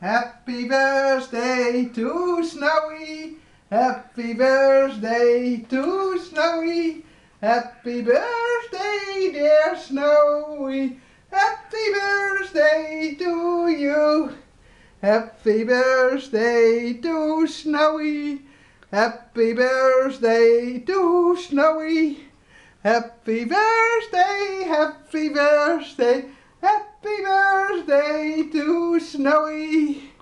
Happy birthday to Snowy. Happy birthday to Snowy. Happy birthday, dear Snowy. Happy birthday to you. Happy birthday to Snowy. Happy birthday to Snowy. Happy birthday, happy birthday, happy birthday to Snowy.